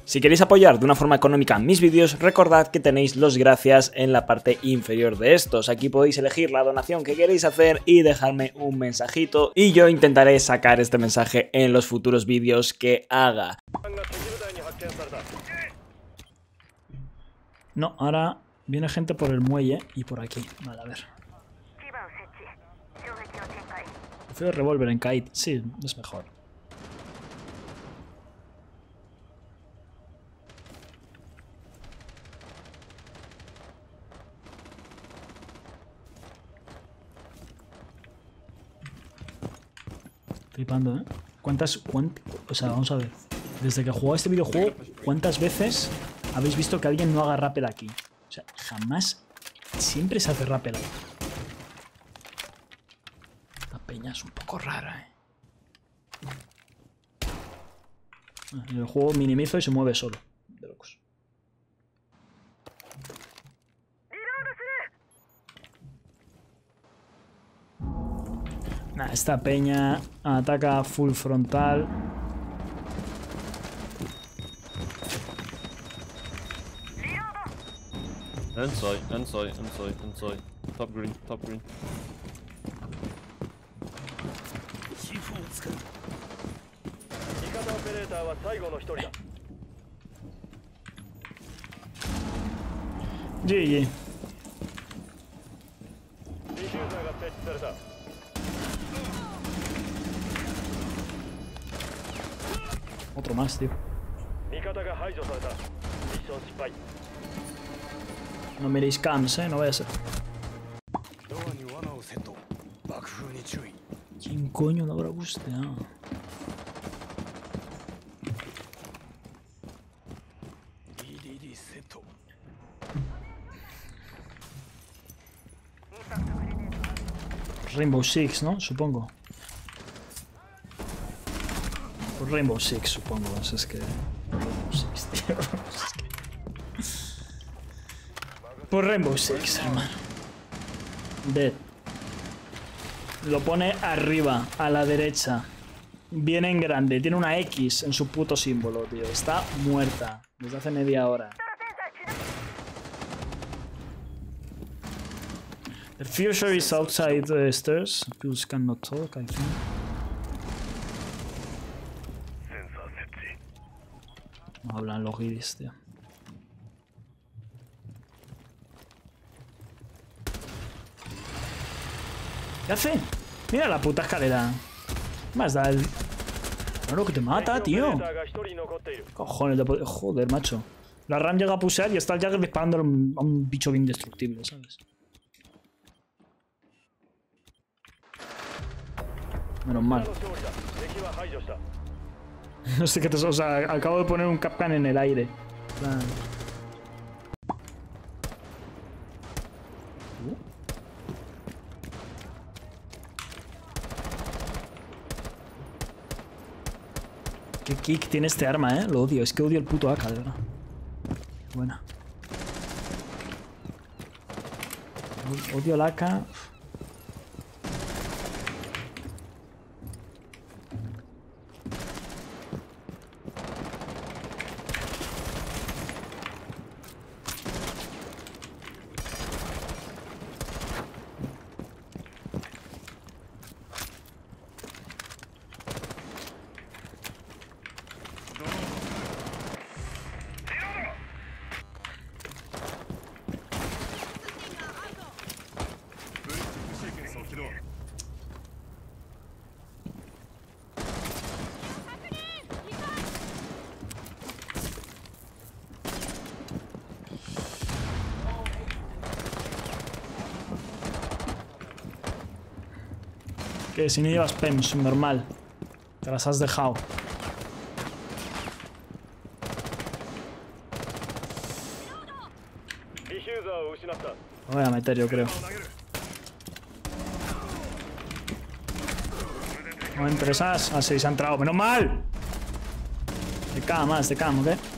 Si queréis apoyar de una forma económica mis vídeos, recordad que tenéis los gracias en la parte inferior de estos. Aquí podéis elegir la donación que queréis hacer y dejarme un mensajito y yo intentaré sacar este mensaje en los futuros vídeos que haga. No, ahora viene gente por el muelle y por aquí. Vale, a ver. Prefiero revólver en Kite. Sí, es mejor. Flipando, ¿eh? O sea, vamos a ver. Desde que juego este videojuego, ¿cuántas veces habéis visto que alguien no haga rappel aquí? O sea, jamás. Siempre se hace rappel ahí. Esta peña es un poco rara, ¿eh? En el juego minimizo y se mueve solo. De locos. Nah, esta peña ataca full frontal. Inside. Top green. GG. Otro más, tío. No miréis cams, no vaya a ser. ¿Quién coño no habrá busteado? Rainbow Six, ¿no? Supongo. Por Rainbow Six, supongo. Es que... Rainbow Six, tío. Por Rainbow Six, hermano. Dead. Lo pone arriba, a la derecha. Viene en grande. Tiene una X en su puto símbolo, tío. Está muerta. Desde hace media hora. The future is outside the stairs. Fuse cannot talk, I think. No hablan los guiris, tío. ¿Qué hace? Mira la puta escalera. Más da el... Claro que te mata, tío. Cojones de poder... Joder, macho. La RAM llega a pusear y está el Jagger disparando a un bicho indestructible, ¿sabes? Menos mal. No sé qué te... O sea, acabo de poner un Capcan en el aire. Qué kick tiene este arma, Lo odio. Es que odio el puto AK, de verdad. Buena. Odio el AK. Que si no llevas PEMS, normal. Te las has dejado. Lo voy a meter, yo creo. No entres esas. Ah, sí, se ha entrado. ¡Menos mal! Te caga más, ¿ok?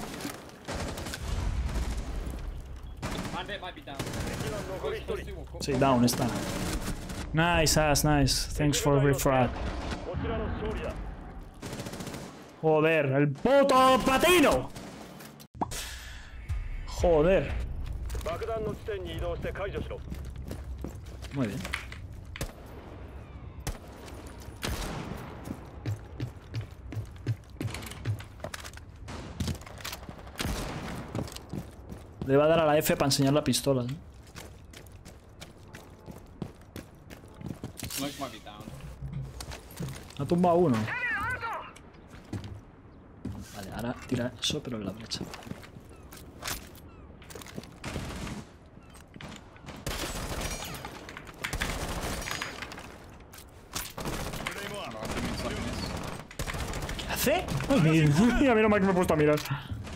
Sí, down está. Nice ass, nice. Thanks for refrag. Joder, el puto platino. Joder. Muy bien. Le va a dar a la F para enseñar la pistola, ¿eh? Ha tumbado uno. Vale, ahora tira eso, pero en la brecha. ¿Qué hace? Ay, mira, mira mal que me he puesto a mirar.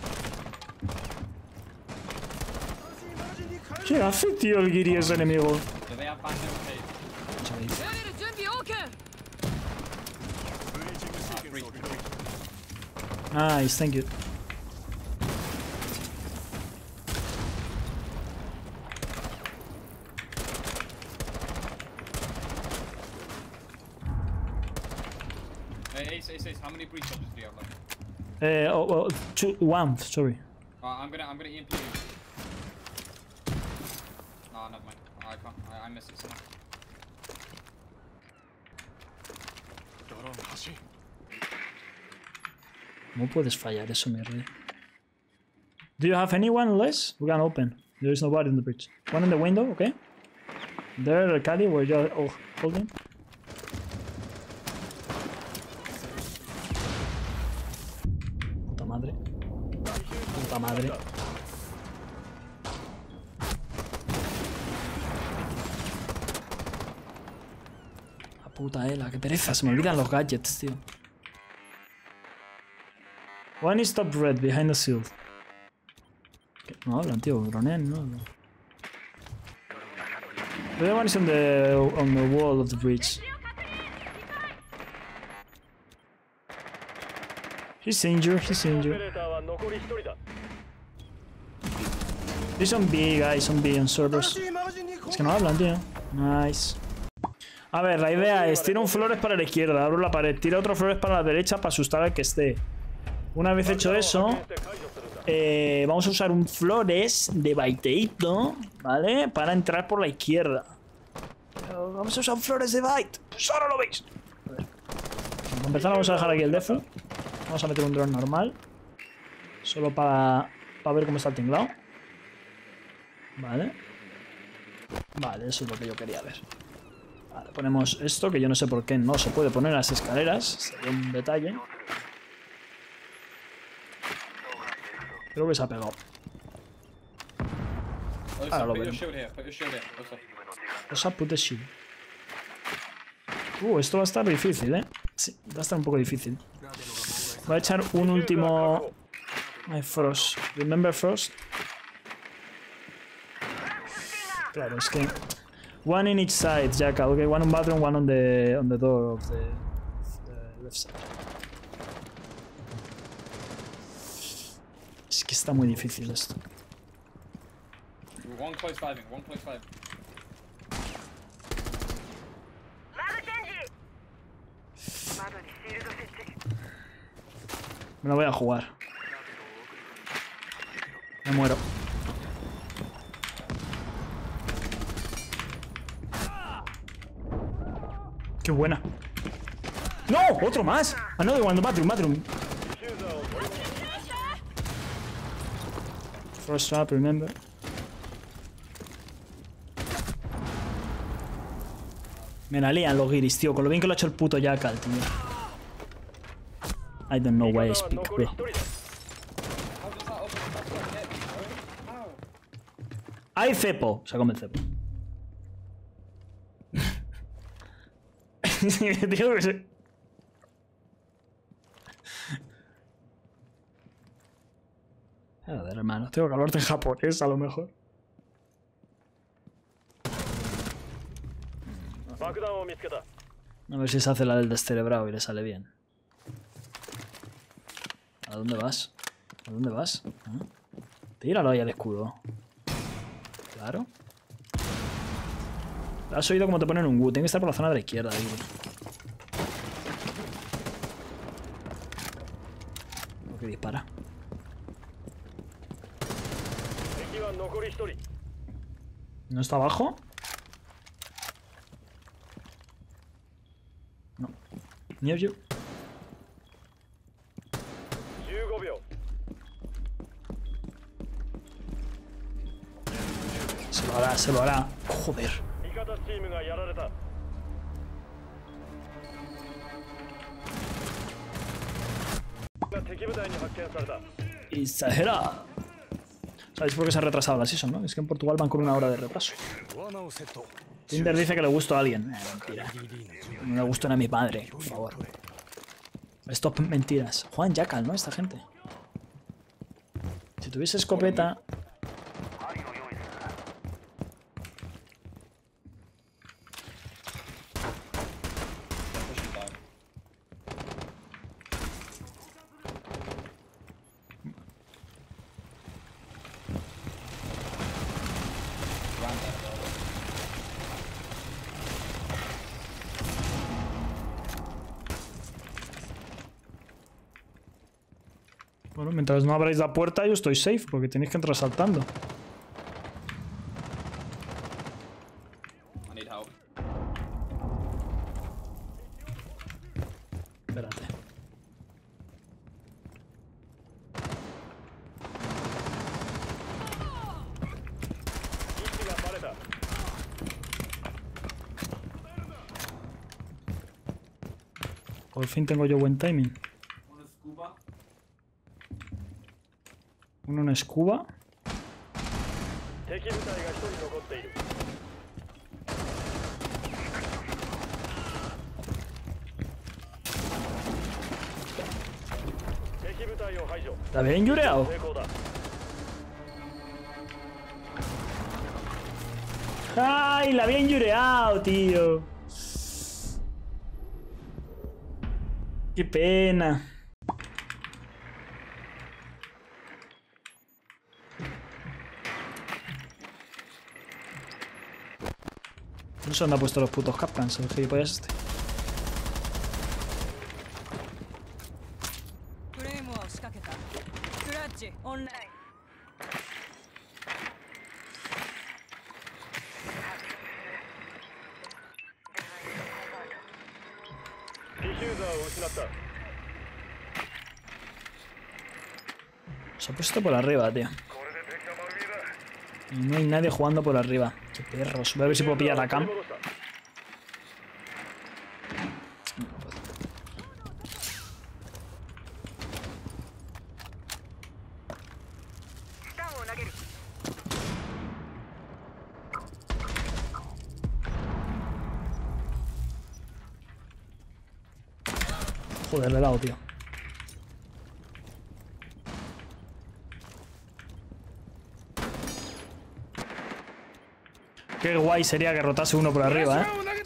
¿Qué hace, tío, el guiri ese enemigo? Nice, thank you. Ace, how many breach shots do you have left? One, sorry. I'm gonna EMP you. No, never mind. I can't. I missed it somehow. ¿Cómo puedes fallar eso, mi rey? Do you have anyone less? We can open. There is nobody in the bridge. One in the window, okay? There, Cali, where you're holding. Puta madre. Puta madre. La puta Ela, qué pereza. Se me olvidan los gadgets, tío. One is top red, behind the shield. No hablan, tío, bronean, no hablan. The other one is on the wall of the bridge. He's injured, he's injured. He's on B, guys, on B, on servers. Es que no hablan, tío. Nice. A ver, la idea es, tira un flores para la izquierda, abro la pared, tira otro flores para la derecha para asustar al que esté. Una vez hecho eso, vamos a usar un flores de baiteito, ¿vale? Para entrar por la izquierda. Pero vamos a usar un flores de bait. Pues ahora lo veis. A ver. Para empezar vamos a dejar aquí el defu. Vamos a meter un drone normal. Solo para ver cómo está el tinglado. Vale. Vale, eso es lo que yo quería ver. Vale, ponemos esto, que yo no sé por qué no se puede poner en las escaleras. Sería un detalle. Creo que se ha pegado. Ahora lo veremos. Put the shield. Esto va a estar difícil, ¿eh? Sí, va a estar un poco difícil. Voy a echar un último... Ay, Frost. Remember Frost? Claro, es que... One in each side, Jackal. Okay, one on bathroom, one on the door of the left side. Es que está muy difícil esto. One close diving, one close diving. Me la voy a jugar. Me muero. ¡Qué buena! ¡No! ¡Otro más! Another one, bathroom. First trap, remember. Me la lían los guiris, tío. Con lo bien que lo ha hecho el puto Jackal, tío. I don't know why I speak, bro. ¡Hay cepo! Se come el cepo. Tío, que se... Joder, hermano. Tengo que hablarte en japonés, a lo mejor. A ver si se hace la del descerebrado y le sale bien. ¿A dónde vas? ¿A dónde vas? ¿Ah? Tíralo ahí al escudo. Claro. Has oído cómo te ponen un Wu. Tiene que estar por la zona de la izquierda, digo. ¿Por qué dispara? ¿No está abajo? No. Near you. Se lo hará, se lo hará. Joder. Exagera. ¿Sabéis por qué se ha retrasado la season, no? Es que en Portugal van con 1 hora de retraso. Tinder dice que le gustó a alguien. Mentira. No le gustó a mi padre, por favor. Stop mentiras. Juan Jackal, ¿no? Esta gente. Si tuviese escopeta... Bueno, mientras no abráis la puerta yo estoy safe, porque tenéis que entrar saltando. I need help. Espérate. Por fin tengo yo buen timing. One scuba. Uno en escuba. ¿La habían yureado? ¡Ay! La habían yureado, tío. Qué pena. No sé dónde ha puesto los putos capcans, el gilipollas este. Se ha puesto por arriba, tío. Y no hay nadie jugando por arriba. Qué perros. Voy a ver si puedo pillar la cam. Joder, le he dado, tío. Qué guay sería que rotase uno por arriba, ¿eh?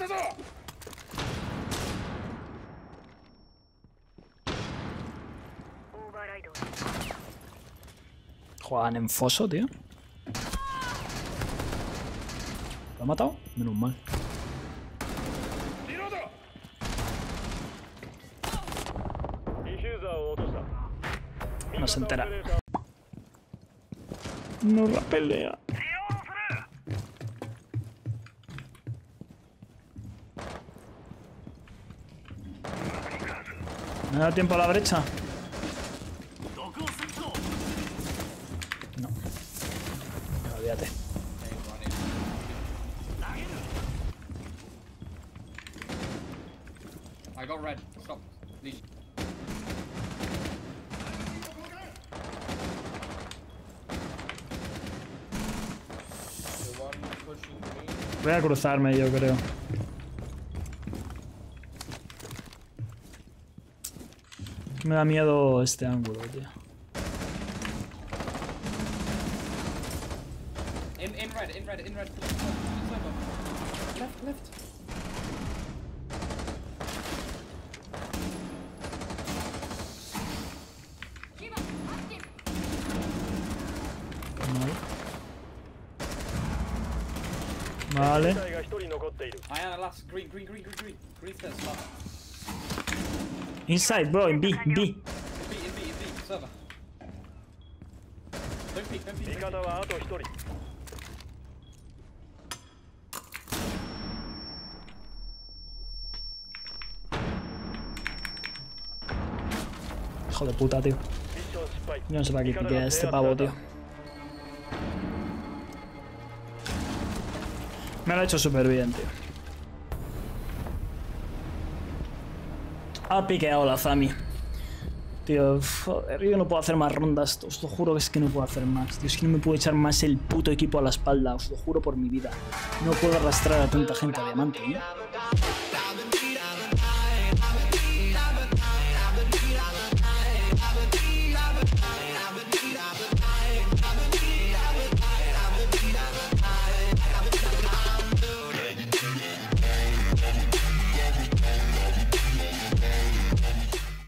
Juegan en foso, tío. ¿Lo ha matado? Menos mal. No se entera. No la pelea. ¿Me da tiempo a la brecha? No. Olvídate. I got red. Stop. Leave. Voy a cruzarme, yo creo. Me da miedo este ángulo, tío. In red. Left. Vale. I am last. Green. Green stairs. Inside, bro, en B. In B. Server. Estoy fit. Hijo de puta, tío. Yo no sé para qué piquea este pavo, tío. Me lo ha hecho súper bien, tío. Ha piqueado la Zami. Tío, joder, yo no puedo hacer más rondas. Os lo juro que es que no puedo hacer más. Tío, es que no me puedo echar más el puto equipo a la espalda. Os lo juro por mi vida. No puedo arrastrar a tanta gente a diamante, ¿eh?